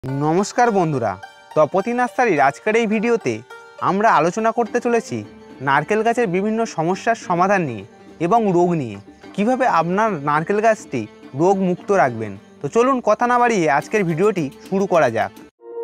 নমস্কার বন্ধুরা, তপতি নার্সারির আজকের এই ভিডিওতে আমরা আলোচনা করতে চলেছি নারকেল গাছের বিভিন্ন সমস্যার সমাধান নিয়ে এবং রোগ নিয়ে, কিভাবে আপনার নারকেল গাছটি রোগ মুক্ত রাখবেন। তো চলুন কথা না বাড়িয়ে আজকের ভিডিওটি শুরু করা যাক।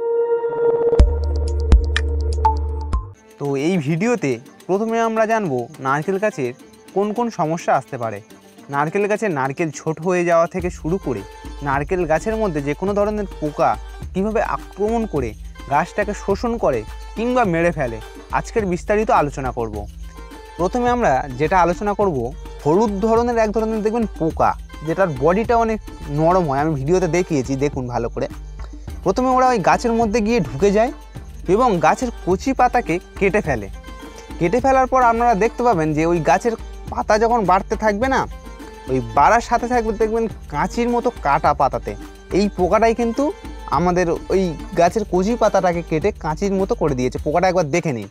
তো এই ভিডিওতে প্রথমে আমরা জানব নারকেল গাছের কোন কোন সমস্যা আসতে পারে। নারকেল গাছের নারকেল ছোট হয়ে যাওয়া থেকে শুরু করে নারকেল গাছের মধ্যে যে কোনো ধরনের পোকা কীভাবে আক্রমণ করে গাছটাকে শোষণ করে কিংবা মেরে ফেলে, আজকের বিস্তারিত আলোচনা করব। প্রথমে আমরা যেটা আলোচনা করব, হলুদ ধরনের এক ধরনের দেখবেন পোকা, যেটার বডিটা অনেক নরম হয়। আমি ভিডিওতে দেখিয়েছি, দেখুন ভালো করে। প্রথমে ওরা ওই গাছের মধ্যে গিয়ে ঢুকে যায় এবং গাছের কচি পাতাকে কেটে ফেলে। কেটে ফেলার পর আপনারা দেখতে পাবেন যে ওই গাছের পাতা যখন বাড়তে থাকবে না, ওই বাড়ার সাথে থাকবে দেখবেন কাঁচির মতো কাটা পাতাতে। এই পোকাটাই কিন্তু আমাদের ওই গাছের কচি পাতাটাকে কেটে কাঁচির মতো করে দিয়েছে। পোকাটা একবার দেখে নিন।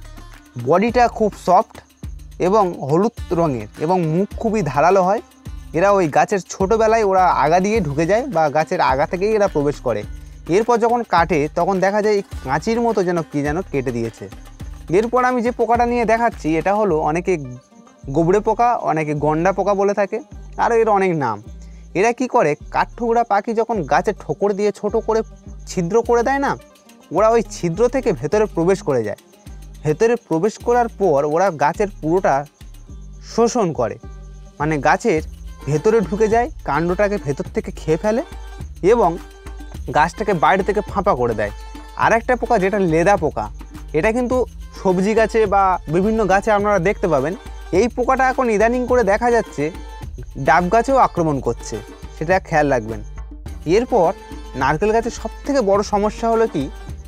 বডিটা খুব সফট এবং হলুদ রঙের এবং মুখ খুবই ধারালো হয়। এরা ওই গাছের ছোটোবেলায় ওরা আগা দিয়ে ঢুকে যায় বা গাছের আগা থেকেই এরা প্রবেশ করে। এরপর যখন কাটে তখন দেখা যায় কাঁচির মতো যেন কেটে দিয়েছে। এরপর আমি যে পোকাটা নিয়ে দেখাচ্ছি, এটা হলো অনেকে গোবরে পোকা, অনেকে গন্ডা পোকা বলে থাকে, আরও এর অনেক নাম। এরা কি করে, কাঠঠোকরা পাখি যখন গাছে ঠোকর দিয়ে ছোট করে ছিদ্র করে দেয় না, ওরা ওই ছিদ্র থেকে ভেতরে প্রবেশ করে যায়। ভেতরে প্রবেশ করার পর ওরা গাছের পুরোটা শোষণ করে, মানে গাছের ভেতরে ঢুকে যায়, কাণ্ডটাকে ভেতর থেকে খেয়ে ফেলে এবং গাছটাকে বাইরে থেকে ফাঁপা করে দেয়। আর একটা পোকা যেটা লেদা পোকা, এটা কিন্তু সবজি গাছে বা বিভিন্ন গাছে আপনারা দেখতে পাবেন। এই পোকাটা এখন ইদানিং করে দেখা যাচ্ছে ডাব গাছেও আক্রমণ করছে, সেটা খেয়াল রাখবেন। এরপর নারকেল গাছের সবথেকে বড় সমস্যা হলো কি,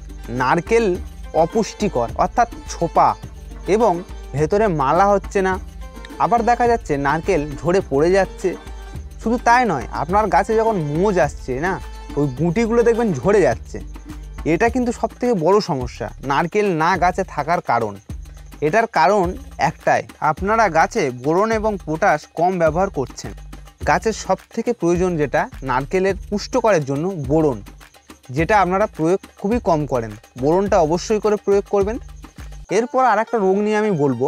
নারকেল অপুষ্টিকর অর্থাৎ ছোপা এবং ভেতরে মালা হচ্ছে না। আবার দেখা যাচ্ছে নারকেল ঝরে পড়ে যাচ্ছে। শুধু তাই নয়, আপনার গাছে যখন মোজ আসছে না, ওই গুটিগুলো দেখবেন ঝরে যাচ্ছে। এটা কিন্তু সবথেকে বড় সমস্যা নারকেল না গাছে থাকার কারণ। এটার কারণ একটাই, আপনারা গাছে বোরন এবং পটাশ কম ব্যবহার করছেন। গাছের সবথেকে প্রয়োজন যেটা নারকেলের পুষ্টকরের জন্য বোরন, যেটা আপনারা প্রয়োগ খুবই কম করেন। বোরনটা অবশ্যই করে প্রয়োগ করবেন। এরপর আর একটা রোগ নিয়ে আমি বলবো,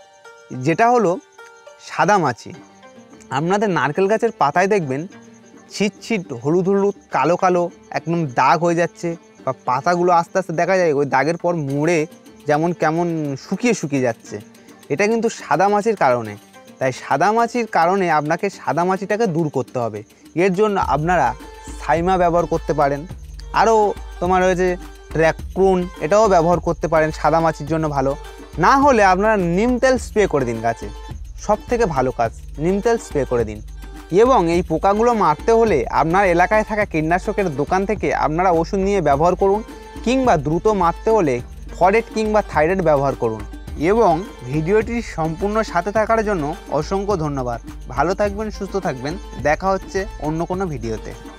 যেটা হলো সাদামাছি। আপনাদের নারকেল গাছের পাতায় দেখবেন ছিট ছিট হলুদ হলুদ কালো কালো একদম দাগ হয়ে যাচ্ছে, বা পাতাগুলো আস্তে আস্তে দেখা যায় ওই দাগের পর মুড়ে যেমন কেমন শুকিয়ে শুকিয়ে যাচ্ছে। এটা কিন্তু সাদামাছির কারণে। তাই সাদামাছির কারণে আপনাকে সাদামাছিটাকে দূর করতে হবে। এর জন্য আপনারা সাইমা ব্যবহার করতে পারেন, আরও তোমার রয়েছে ট্র্যাক্রুন, এটাও ব্যবহার করতে পারেন, সাদামাছির জন্য ভালো। না হলে আপনারা নিম তেল স্প্রে করে দিন গাছে, সব থেকে ভালো কাজ, নিম তেল স্প্রে করে দিন। এবং এই পোকাগুলো মারতে হলে আপনার এলাকায় থাকা কীটনাশকের দোকান থেকে আপনারা ওষুধ নিয়ে ব্যবহার করুন, কিংবা দ্রুত মারতে হলে ফরেট কিংবা থাইরয়েড ব্যবহার করুন। এবং ভিডিওটির সম্পূর্ণ সাথে থাকার জন্য অসংখ্য ধন্যবাদ। ভালো থাকবেন, সুস্থ থাকবেন। দেখা হচ্ছে অন্য কোনো ভিডিওতে।